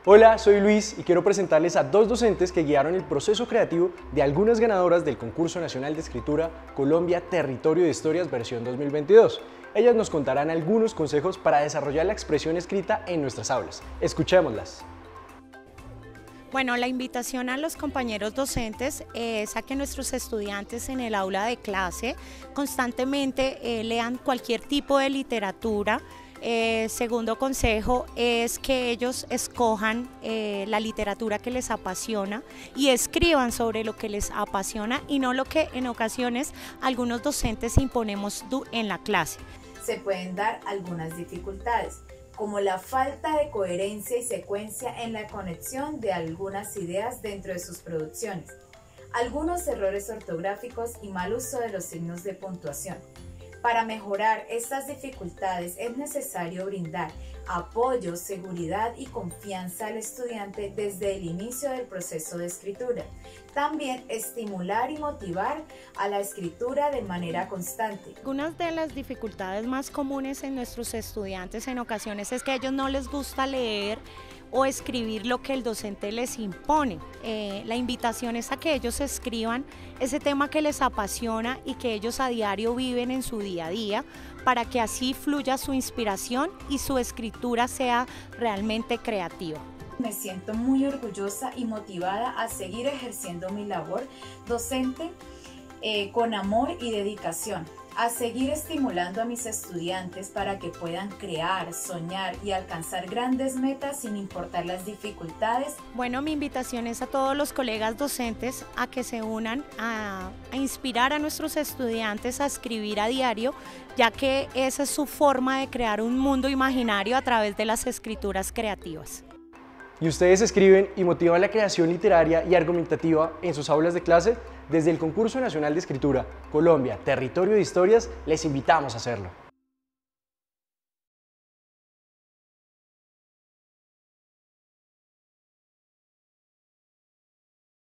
Hola, soy Luis y quiero presentarles a dos docentes que guiaron el proceso creativo de algunas ganadoras del Concurso Nacional de Escritura Colombia Territorio de Historias versión 2022. Ellas nos contarán algunos consejos para desarrollar la expresión escrita en nuestras aulas. Escuchémoslas. Bueno, la invitación a los compañeros docentes es a que nuestros estudiantes en el aula de clase constantemente lean cualquier tipo de literatura. Segundo consejo es que ellos escojan la literatura que les apasiona y escriban sobre lo que les apasiona y no lo que en ocasiones algunos docentes imponemos en la clase. Se pueden dar algunas dificultades, como la falta de coherencia y secuencia en la conexión de algunas ideas dentro de sus producciones, algunos errores ortográficos y mal uso de los signos de puntuación. Para mejorar estas dificultades es necesario brindar apoyo, seguridad y confianza al estudiante desde el inicio del proceso de escritura. También estimular y motivar a la escritura de manera constante. Algunas de las dificultades más comunes en nuestros estudiantes en ocasiones es que a ellos no les gusta leer o escribir lo que el docente les impone. La invitación es a que ellos escriban ese tema que les apasiona y que ellos a diario viven en su día a día, para que así fluya su inspiración y su escritura sea realmente creativa. Me siento muy orgullosa y motivada a seguir ejerciendo mi labor docente con amor y dedicación, a seguir estimulando a mis estudiantes para que puedan crear, soñar y alcanzar grandes metas sin importar las dificultades. Bueno, mi invitación es a todos los colegas docentes a que se unan a inspirar a nuestros estudiantes a escribir a diario, ya que esa es su forma de crear un mundo imaginario a través de las escrituras creativas. ¿Y ustedes escriben y motivan la creación literaria y argumentativa en sus aulas de clase? Desde el Concurso Nacional de Escritura Colombia Territorio de Historias les invitamos a hacerlo.